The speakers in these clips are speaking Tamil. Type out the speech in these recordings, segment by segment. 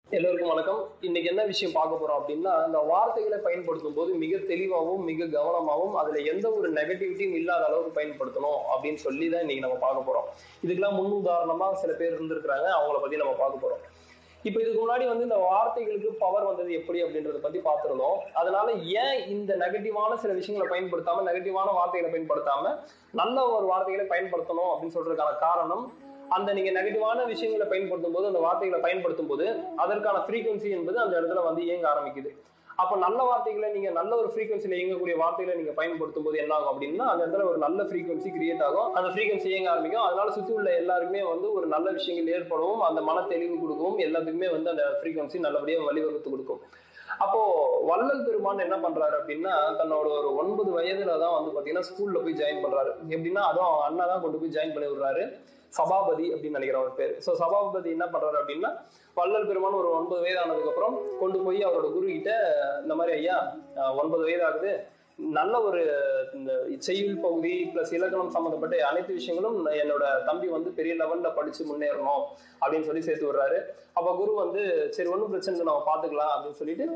எல்லோருக்கும் வணக்கம். இன்னைக்கு என்ன விஷயம் பார்க்க போறோம் அப்படின்னா, இந்த வார்த்தைகளை பயன்படுத்தும் போது மிக தெளிவாகவும் மிக கவனமாகவும் அதுல எந்த ஒரு நெகட்டிவிட்டியும் இல்லாத அளவுக்கு பயன்படுத்தணும் அப்படின்னு சொல்லி தான் இன்னைக்கு நம்ம பார்க்க போறோம். இதுக்கெல்லாம் முன் உதாரணமா சில பேர் இருந்திருக்கிறாங்க, அவங்கள பத்தி நம்ம பார்க்க போறோம். இப்ப இதுக்கு முன்னாடி இந்த வார்த்தைகளுக்கு பவர் வந்தது எப்படி அப்படின்றத பத்தி பார்த்திருந்தோம். அதனால ஏன் இந்த நெகட்டிவான சில விஷயங்களை பயன்படுத்தாம, நெகட்டிவான வார்த்தைகளை பயன்படுத்தாம நல்ல ஒரு வார்த்தைகளை பயன்படுத்தணும் அப்படின்னு சொல்றதுக்கான காரணம், அந்த நீங்க நெகட்டிவான விஷயங்களை பயன்படுத்தும் போது, அந்த வார்த்தைகளை பயன்படுத்தும் போது அதற்கான ஃப்ரீக்வன்சி என்பது அந்த இடத்துல இயங்க ஆரம்பிக்குது. அப்ப நல்ல வார்த்தைகளை நீங்க நல்ல ஒரு ஃப்ரீக்வன்சில இயங்கக்கூடிய வார்த்தைகளை நீங்க பயன்படுத்தும் போது என்ன ஆகும் அப்படின்னா, அந்த இடத்துல ஒரு நல்ல ஃப்ரீக்வன்சி கிரியேட் ஆகும். அந்த ஃப்ரீக்வன்சி இயங்க ஆரம்பிக்கும். அதனால சுற்றி உள்ள எல்லாருக்குமே ஒரு நல்ல விஷயங்கள் ஏற்படவும், அந்த மன தெளிவு கொடுக்கவும், எல்லாத்துக்குமே அந்த ஃப்ரீக்வன்சி நல்லபடியாக வழிவகுத்து கொடுக்கும். அப்போ வள்ளல் பெருமான் என்ன பண்றாரு அப்படின்னா, தன்னோட ஒரு 9 வயதுல தான் பாத்தீங்கன்னா ஸ்கூல்ல போய் ஜாயின் பண்றாரு. எப்படின்னா, அதுவும் அவங்க அண்ணா தான் கொண்டு போய் ஜாயின் பண்ணி விடுறாரு. சபாபதி அப்படின்னு நினைக்கிற ஒரு பேரு. சோ சபாபதி என்ன பண்றாரு அப்படின்னா, வள்ளல் பெருமான் ஒரு 9 வயது ஆனதுக்கு அப்புறம் கொண்டு போய் அவரோட குரு கிட்ட, இந்த மாதிரி ஐயா 9 வயது ஆகுது, நல்ல ஒரு இந்த செய்யுள் பகுதி பிளஸ் இலக்கணம் சம்பந்தப்பட்ட அனைத்து விஷயங்களும் என்னோட தம்பி பெரிய லெவல்ல படிச்சு முன்னேறணும் அப்படின்னு சொல்லி சேர்த்து விடுறாரு. அப்ப குரு சரி ஒன்றும் பிரச்சனை நம்ம பாத்துக்கலாம் அப்படின்னு சொல்லிட்டு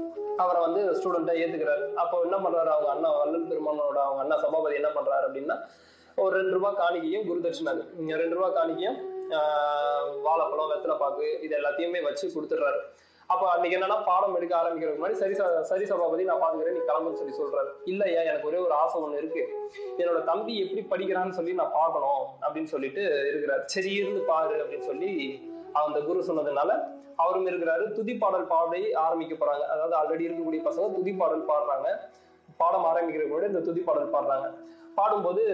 அவரை ஸ்டூடெண்டா ஏத்துக்கிறாரு. அப்போ என்ன பண்றாரு, அவங்க அண்ணா வள்ளல் பெருமானோட அவங்க அண்ணா சபாபதி என்ன பண்றாரு அப்படின்னா, ஒரு 2 ரூபாய் காணிக்கையும் குரு தட்சிணாது 2 ரூபாய் காணிக்கையும் வாழைப்பழம் வெத்தலை பாக்கு இது எல்லாத்தையுமே வச்சு கொடுத்துடுறாரு. அப்ப அன்னைக்கு என்னன்னா, பாடம் எடுக்க ஆரம்பிக்கிறதுக்கு முன்னாடி சரி சபாபதி நான் பாத்துக்கிறேன், நீ கிளம்புன்னு சொல்லி சொல்றாரு. இல்லையா, எனக்கு ஒரே ஒரு ஆசை ஒண்ணு இருக்கு, என்னோட தம்பி எப்படி படிக்கிறான்னு சொல்லி நான் பார்க்கணும் அப்படின்னு சொல்லிட்டு இருக்கிறார். சரி இருந்து பாரு அப்படின்னு சொல்லி அந்த குரு சொன்னதுனால அவரும் இருக்கிறாரு. துதிப்பாடல் பாடி ஆரம்பிக்க போறாங்க. அதாவது ஆல்ரெடி இருக்கக்கூடிய பசங்க துதிப்பாடல் பாடுறாங்க. பாடம் ஆரம்பிக்கிறதுக்கு முன்னாடி இந்த துதிப்பாடல் பாடுறாங்க. பாடும்போது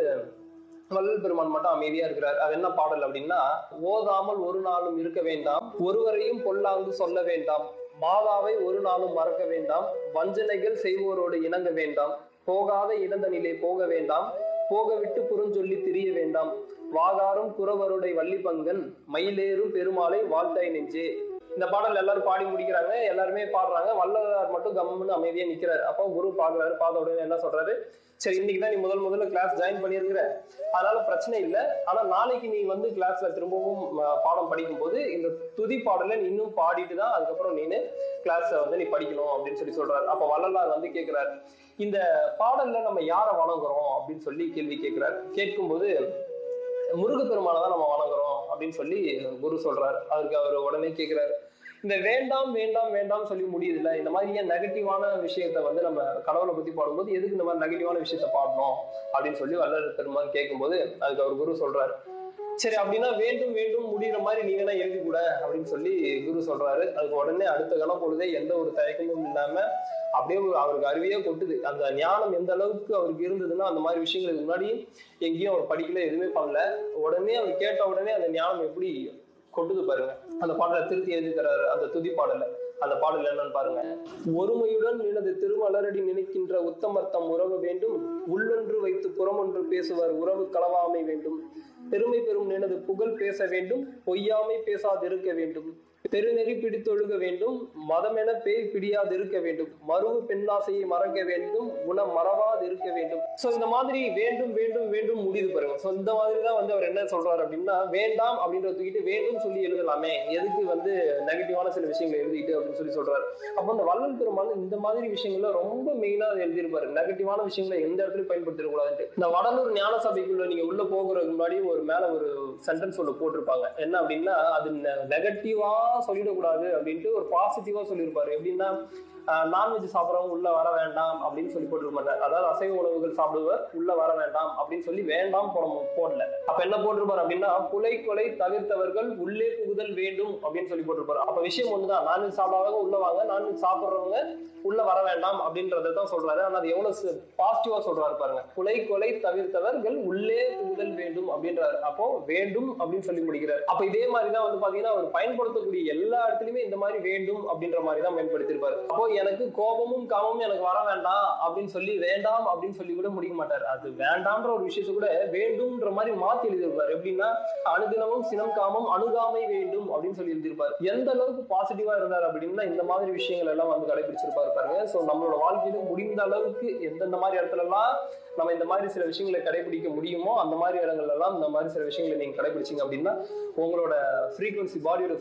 வள்ளல் பெருமான் மட்டும் அமைதியா இருக்கிறார். அது என்ன பாடல் அப்படின்னா, ஓதாமல் ஒரு நாளும் இருக்க வேண்டாம், ஒருவரையும் பொல்லாங்கு சொல்ல வேண்டாம், மாதாவை ஒரு நாளும் மறக்க வேண்டாம், வஞ்சனைகள் செய்வோரோடு இணங்க வேண்டாம், போகாத இடந்தனிலே போக வேண்டாம், போக விட்டு புறஞ்சொல்லி திரிய வேண்டாம், வாகாரும் குறவருடைய வள்ளி பங்கன், மயிலேறும் பெருமாளை வாழ்த்தாய் நெஞ்சே. இந்த பாடல் எல்லாரும் பாடி முடிக்கிறாங்க. எல்லாருமே பாடுறாங்க. வள்ளலார் மட்டும் கம்முன்னு அமைதியா நிக்கிறாரு. அப்போ குரு பாக்குறாரு. பார்த்த உடனே என்ன சொல்றாரு, சரி இன்னைக்குதான் நீ முதல்ல கிளாஸ் ஜாயின் பண்ணியிருக்கிற, அதனால பிரச்சனை இல்லை. ஆனா நாளைக்கு நீ கிளாஸ்ல திரும்பவும் பாடம் படிக்கும் போது இந்த துதி பாடல நீ இன்னும் பாடிட்டு தான் அதுக்கப்புறம் நீ கிளாஸ்ல நீ படிக்கணும் அப்படின்னு சொல்லி சொல்றாரு. அப்ப வள்ளலார் கேட்கிறாரு, இந்த பாடல்ல நம்ம யாரை வணங்குறோம் அப்படின்னு சொல்லி கேள்வி கேட்கிறாரு. கேட்கும்போது முருகப்பெருமானை தான் நம்ம வணங்குறோம் அப்படின்னு சொல்லி குரு சொல்றாரு. அதுக்கு அவர் உடனே கேட்கிறாரு, இந்த வேண்டாம் வேண்டாம் வேண்டாம் சொல்லி முடியுது இல்ல, இந்த மாதிரி ஏன் நெகட்டிவான விஷயத்த நம்ம கடவுளை பத்தி பாடும்போது எதுக்கு இந்த மாதிரி நெகட்டிவான விஷயத்த பாடணும் அப்படின்னு சொல்லி வள்ளல் பெருமான் கேட்கும்போது அதுக்கு அவர் குரு சொல்றாரு, சரி அப்படின்னா வேண்டும் வேண்டும் முடிகிற மாதிரி நீங்க தான் எழுதி கூட அப்படின்னு சொல்லி குரு சொல்றாரு. அதுக்கு உடனே அடுத்த கணம் பொழுதே எந்த ஒரு தயக்கமும் இல்லாம அப்படியே அவருக்கு அருவியே கொட்டுது. அந்த ஞானம் எந்த அளவுக்கு அவருக்கு இருந்ததுன்னா, அந்த மாதிரி விஷயங்களுக்கு முன்னாடி எங்கேயும் அவர் படிக்கல, எதுவுமே பண்ணல. உடனே அவர் கேட்ட உடனே அந்த ஞானம் எப்படி கொட்டுது பாருங்க. அந்த பாடலை திருத்தி எழுதி தர்றாரு. அந்த துதி பாடல அந்த பாடல் என்னன்னு பாருங்க. ஒருமையுடன் எனது திருமலரடி நினைக்கின்ற உத்தமர்த்தம் உறவு வேண்டும், உள்ளொன்று வைத்து புறமொன்று பேசுவார் உறவு களவாமை வேண்டும், பெருமை பெறும் எனது புகழ் பேச வேண்டும், பொய்யாமை பேசாதிருக்க வேண்டும், பெருநெறி பிடித்தொழுக வேண்டும், மதமென பேய் பிடியாதிருக்க வேண்டும், மருவு பெண்ணாசையை மறக்க வேண்டும், குணம் மறவாது இருக்க வேண்டும். சோ இந்த மாதிரி வேண்டும் வேண்டும் வேண்டும் முடியுது பாருங்க. சோ இந்த மாதிரிதான் அவர் என்ன சொல்றாரு அப்படின்னா, வேண்டாம் அப்படின்றத தூக்கிட்டு வேண்டும் சொல்லி எழுதலாமே, எதுக்கு நெகட்டிவான சில விஷயங்களை எழுதிட்டு அப்படின்னு சொல்லி சொல்றாரு. அப்போ இந்த வள்ளல் பெருமாள் இந்த மாதிரி விஷயங்கள்ல ரொம்ப மெயினா எழுதியிருப்பாரு. நெகட்டிவான விஷயங்களை எந்த இடத்துலயும் பயன்படுத்திடக்கூடாதுன்ட்டு. இந்த வடலூர் ஞான சபைக்குள்ள நீங்க உள்ள போகிறதுக்கு முன்னாடி ஒரு மேல ஒரு சென்டென்ஸ் ஒன்று போட்டிருப்பாங்க. என்ன அப்படின்னா, அது நெகட்டிவா சொல்லிடக்கூடாது அப்படின்ட்டு ஒரு பாசிட்டிவா சொல்லியிருப்பாரு. எப்படின்னா, நான்வெஜ் சாப்பிடறவங்க உள்ள வர வேண்டாம் அப்படின்னு சொல்லி போட்டிருக்க மாட்டார். அதாவது அசைவ உணவுகள் சாப்பிடுவர் உள்ள வர வேண்டாம் அப்படின்னு சொல்லி வேண்டாம் போடல. அப்ப என்ன போட்டிருப்பாரு அப்படின்னா, புலை கொலை தவிர்த்தவர்கள் உள்ளே புகுதல் வேண்டும் அப்படின்னு சொல்லி போட்டிருப்பாரு. அப்ப விஷயம் ஒண்ணுதான், நான்வெஜ் சாப்பிடாதவங்க உள்ள வாங்க, நான்வெஜ் சாப்பிடுறவங்க உள்ள வர வேண்டாம் அப்படின்றதான் சொல்றாரு. ஆனா அது எவ்வளவு பாசிட்டிவா சொல்றாரு பாருங்க. புலை கொலை தவிர்த்தவர்கள் உள்ளே புகுதல் வேண்டும் அப்படின்றாரு. அப்போ வேண்டும் அப்படின்னு சொல்லி முடிக்கிறார். அப்ப இதே மாதிரிதான் பாத்தீங்கன்னா அவர் பயன்படுத்தக்கூடிய எல்லா இடத்துலயுமே இந்த மாதிரி வேண்டும் அப்படின்ற மாதிரி தான் பயன்படுத்திருப்பாரு. அப்போ எனக்கு கோபமும் காமமும் எனக்கு வர வேண்டாம் அப்படின்னு சொல்லி வேண்டாம் அப்படின்னு சொல்லி கூட முடிக்க மாட்டார். அது வேண்டாம்ன்ற ஒரு விஷயத்தை கூட வேண்டும்ன்ற மாதிரி மாத்தி எழுதியிருப்பாரு. எப்படின்னா, அனுதினமும் சினம் காமம் அணுகாமை வேண்டும் அப்படின்னு சொல்லி எழுதியிருப்பாரு. எந்த அளவுக்கு பாசிட்டிவா இருந்தார் அப்படின்னா, இந்த மாதிரி விஷயங்கள் எல்லாம் கடைபிடிச்சிருப்பாரு பாருங்க. சோ நம்மளோட வாழ்க்கையில முடிந்த அளவுக்கு எந்தெந்த மாதிரி இடத்துல எல்லாம் நம்ம இந்த மாதிரி சில விஷயங்களை கடைபிடிக்க முடியுமோ அந்த மாதிரி இடங்கள்ல எல்லாம் இந்த மாதிரி சில விஷயங்களை நீங்க கடைபிடிச்சீங்க அப்படின்னா உங்களோட ஃப்ரீக்வன்சி, பாடியோட ஃப்ரீக்வன்சி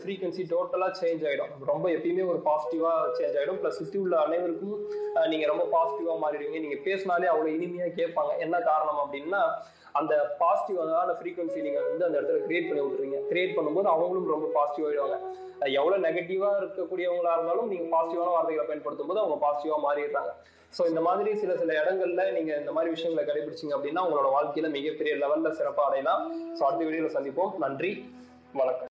டோட்டலா சேஞ்ச் ஆயிடும். ரொம்ப எப்பயுமே ஒரு பாசிட்டிவா சேஞ்ச் ஆயிடும். பிளஸ் சுத்தி உள்ள அனைவருக்கும் நீங்க ரொம்ப பாசிட்டிவா மாறிடுவீங்க. நீங்க பேசினாலே அவ்வளவு இனிமையா கேட்பாங்க. என்ன காரணம் அப்படின்னா அந்த பாசிட்டிவான ஃப்ரீக்வன்சி நீங்க வந்து அந்த இடத்துல கிரியேட் பண்ணி விட்டுறீங்க. கிரியேட் பண்ணும்போது அவங்களும் ரொம்ப பாசிட்டிவ் ஆயிடுவாங்க. எவ்வளவு நெகட்டிவா இருக்கக்கூடியவங்களா இருந்தாலும் நீங்க பாசிட்டிவான வார்த்தைகளை பயன்படுத்தும் போது அவங்க பாசிட்டிவா மாறிடுறாங்க. ஸோ இந்த மாதிரி சில சில இடங்கள்ல நீங்க இந்த மாதிரி விஷயங்களை கடைபிடிச்சீங்க அப்படின்னா உங்களோட வாழ்க்கையில மிகப்பெரிய லெவல்ல சிறப்பா அடையலாம். ஸோ அடுத்த வீடியோல சந்திப்போம். நன்றி, வணக்கம்.